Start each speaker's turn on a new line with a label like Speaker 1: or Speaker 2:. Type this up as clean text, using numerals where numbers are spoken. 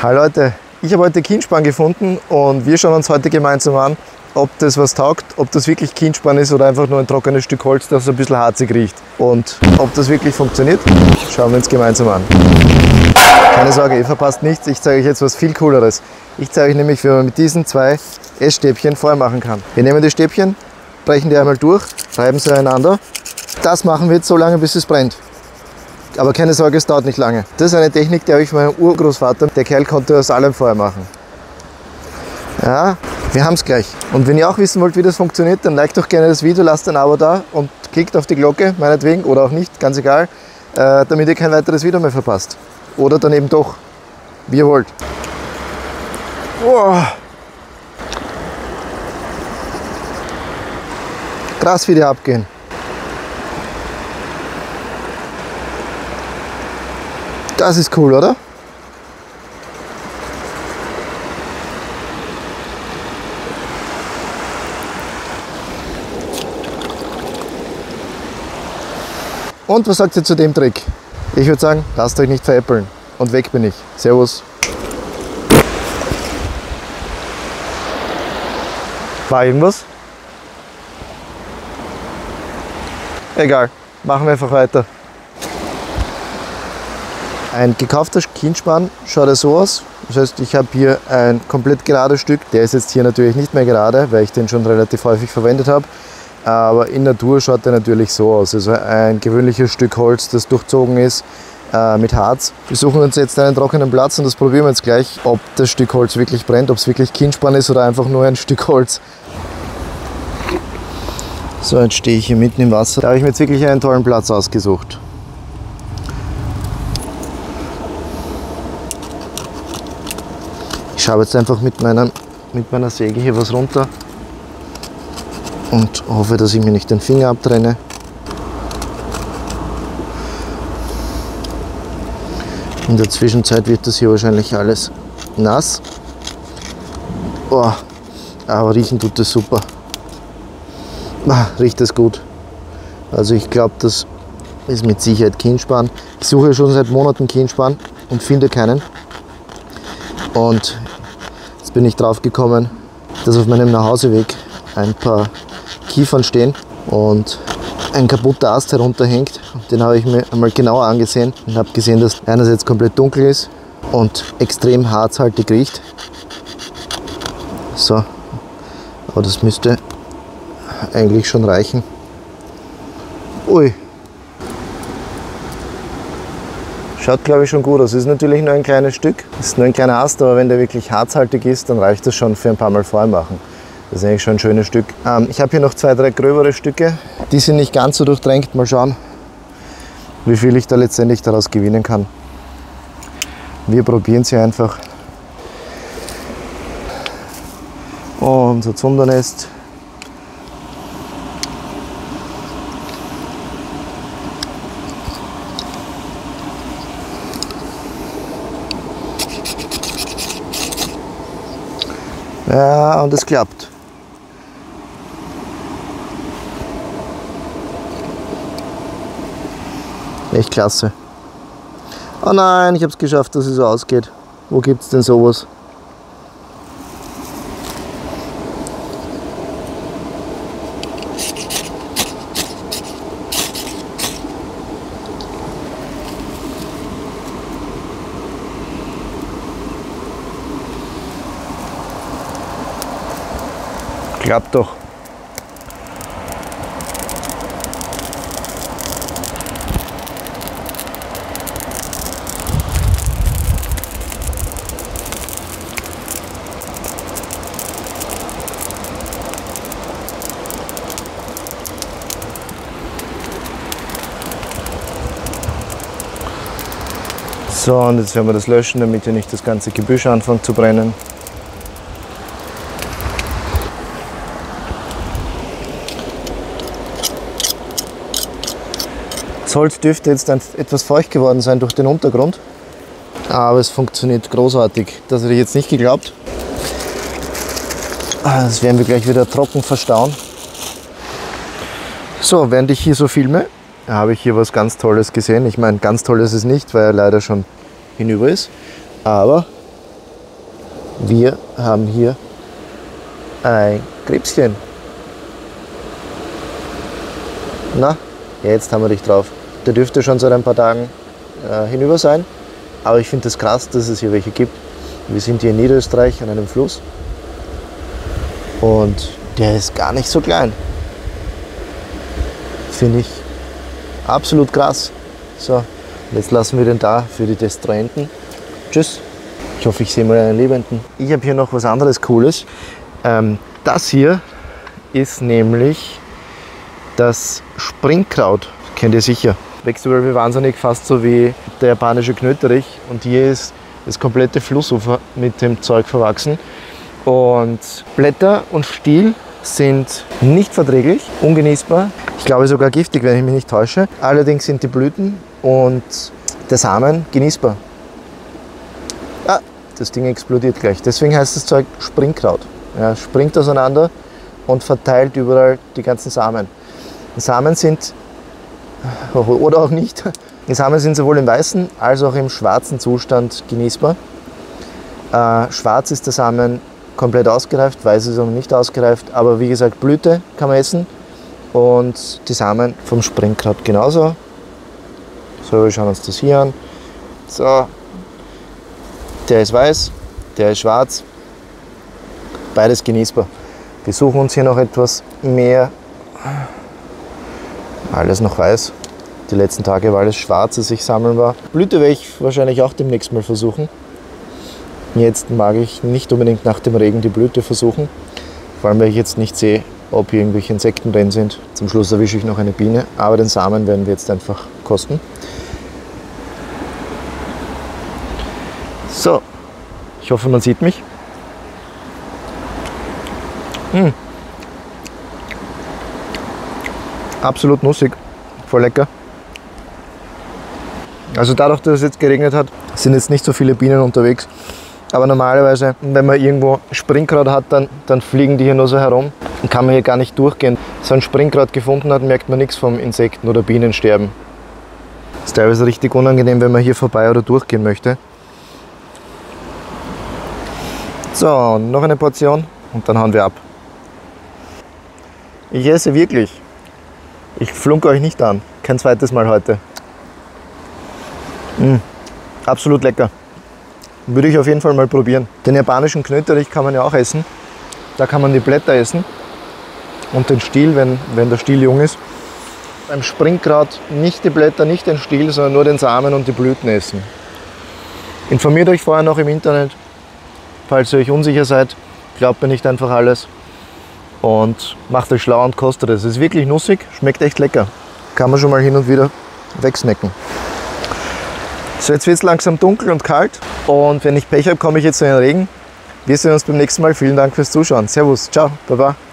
Speaker 1: Hi Leute, ich habe heute Kienspan gefunden und wir schauen uns heute gemeinsam an, ob das was taugt, ob das wirklich Kienspan ist oder einfach nur ein trockenes Stück Holz, das ein bisschen harzig riecht. Und ob das wirklich funktioniert, schauen wir uns gemeinsam an. Keine Sorge, ihr verpasst nichts, ich zeige euch jetzt was viel Cooleres. Ich zeige euch nämlich, wie man mit diesen zwei Essstäbchen Feuer machen kann. Wir nehmen die Stäbchen, brechen die einmal durch, reiben sie einander. Das machen wir jetzt so lange, bis es brennt. Aber keine Sorge, es dauert nicht lange. Das ist eine Technik, die habe ich von meinem Urgroßvater. Der Kerl konnte aus allem Feuer machen. Ja, wir haben es gleich. Und wenn ihr auch wissen wollt, wie das funktioniert, dann liked doch gerne das Video, lasst ein Abo da und klickt auf die Glocke, meinetwegen, oder auch nicht, ganz egal, damit ihr kein weiteres Video mehr verpasst. Oder dann eben doch, wie ihr wollt. Wow. Krass, wie die abgehen. Das ist cool, oder? Und was sagt ihr zu dem Trick? Ich würde sagen, lasst euch nicht veräppeln. Und weg bin ich. Servus. War irgendwas? Egal, machen wir einfach weiter. Ein gekaufter Kienspan schaut ja so aus. Das heißt, ich habe hier ein komplett gerades Stück. Der ist jetzt hier natürlich nicht mehr gerade, weil ich den schon relativ häufig verwendet habe. Aber in Natur schaut der natürlich so aus. Also ein gewöhnliches Stück Holz, das durchzogen ist mit Harz. Wir suchen uns jetzt einen trockenen Platz und das probieren wir jetzt gleich, ob das Stück Holz wirklich brennt, ob es wirklich Kienspan ist oder einfach nur ein Stück Holz. So, jetzt stehe ich hier mitten im Wasser. Da habe ich mir jetzt wirklich einen tollen Platz ausgesucht. Ich schabe jetzt einfach mit meiner Säge hier was runter und hoffe, dass ich mir nicht den Finger abtrenne. In der Zwischenzeit wird das hier wahrscheinlich alles nass. Oh, aber riechen tut das super. Riecht das gut. Also ich glaube, das ist mit Sicherheit Kienspan. Ich suche schon seit Monaten Kienspan und finde keinen. Und jetzt bin ich drauf gekommen, dass auf meinem Nachhauseweg ein paar Kiefern stehen und ein kaputter Ast herunterhängt. Den habe ich mir einmal genauer angesehen und habe gesehen, dass einerseits komplett dunkel ist und extrem harzhaltig riecht. So, aber das müsste eigentlich schon reichen. Ui. Schaut, glaube ich, schon gut aus. Es ist natürlich nur ein kleines Stück. Es ist nur ein kleiner Ast, aber wenn der wirklich harzhaltig ist, dann reicht das schon für ein paar Mal Feuer machen. Das ist eigentlich schon ein schönes Stück. Ich habe hier noch 2, 3 gröbere Stücke. Die sind nicht ganz so durchdrängt. Mal schauen, wie viel ich da letztendlich daraus gewinnen kann. Wir probieren sie einfach. Unser Zundernest. Ja, und es klappt. Echt klasse. Oh nein, ich habe es geschafft, dass es so ausgeht. Wo gibt es denn sowas? Klappt doch. So, und jetzt werden wir das löschen, damit hier nicht das ganze Gebüsch anfängt zu brennen. Das Holz dürfte jetzt etwas feucht geworden sein durch den Untergrund, aber es funktioniert großartig. Das hätte ich jetzt nicht geglaubt. Das werden wir gleich wieder trocken verstauen. So, während ich hier so filme, habe ich hier was ganz Tolles gesehen. Ich meine, ganz toll ist es nicht, weil er leider schon hinüber ist. Aber Wir haben hier ein Krebschen. Na, jetzt haben wir dich drauf. Der dürfte schon seit ein paar Tagen hinüber sein. Aber ich finde es krass, dass es hier welche gibt. Wir sind hier in Niederösterreich an einem Fluss. Und der ist gar nicht so klein. Finde ich absolut krass. So, jetzt lassen wir den da für die Destruenten. Tschüss. Ich hoffe, ich sehe mal einen Lebenden. Ich habe hier noch was anderes Cooles. Das hier ist nämlich das Springkraut. Kennt ihr sicher. Wächst überall wie wahnsinnig, fast so wie der japanische Knöterich. Und hier ist das komplette Flussufer mit dem Zeug verwachsen. Und Blätter und Stiel sind nicht verträglich, ungenießbar. Ich glaube sogar giftig, wenn ich mich nicht täusche. Allerdings sind die Blüten und der Samen genießbar. Ah, das Ding explodiert gleich. Deswegen heißt das Zeug Springkraut. Ja, springt auseinander und verteilt überall die ganzen Samen. Die Samen sind, oder auch nicht, die Samen sind sowohl im weißen als auch im schwarzen Zustand genießbar. Schwarz ist der Samen komplett ausgereift, weiß ist noch nicht ausgereift, aber wie gesagt, Blüte kann man essen und die Samen vom Springkraut genauso. So, wir schauen uns das hier an. So, der ist weiß, der ist schwarz, beides genießbar. Wir suchen uns hier noch etwas mehr. Alles noch weiß. Die letzten Tage war alles schwarz, als ich sammeln war. Blüte werde ich wahrscheinlich auch demnächst mal versuchen. Jetzt mag ich nicht unbedingt nach dem Regen die Blüte versuchen. Vor allem, weil ich jetzt nicht sehe, ob hier irgendwelche Insekten drin sind. Zum Schluss erwische ich noch eine Biene, aber den Samen werden wir jetzt einfach kosten. So, ich hoffe, man sieht mich. Absolut nussig, voll lecker. Also dadurch, dass es jetzt geregnet hat, sind jetzt nicht so viele Bienen unterwegs. Aber normalerweise, wenn man irgendwo Springkraut hat, dann fliegen die hier nur so herum. Dann kann man hier gar nicht durchgehen. Wenn man ein Springkraut gefunden hat, merkt man nichts vom Insekten- oder Bienensterben. Das ist teilweise richtig unangenehm, wenn man hier vorbei oder durchgehen möchte. So, noch eine Portion und dann hauen wir ab. Ich esse wirklich. Ich flunke euch nicht an. Kein zweites Mal heute. Absolut lecker. Würde ich auf jeden Fall mal probieren. Den japanischen Knöterich kann man ja auch essen. Da kann man die Blätter essen und den Stiel, wenn der Stiel jung ist. Beim Springkraut nicht die Blätter, nicht den Stiel, sondern nur den Samen und die Blüten essen. Informiert euch vorher noch im Internet, falls ihr euch unsicher seid. Glaubt mir nicht einfach alles. Und macht euch schlau und kostet es. Es ist wirklich nussig, schmeckt echt lecker. Kann man schon mal hin und wieder wegsnacken. So, jetzt wird es langsam dunkel und kalt. Und wenn ich Pech habe, komme ich jetzt in den Regen. Wir sehen uns beim nächsten Mal. Vielen Dank fürs Zuschauen. Servus, ciao, baba.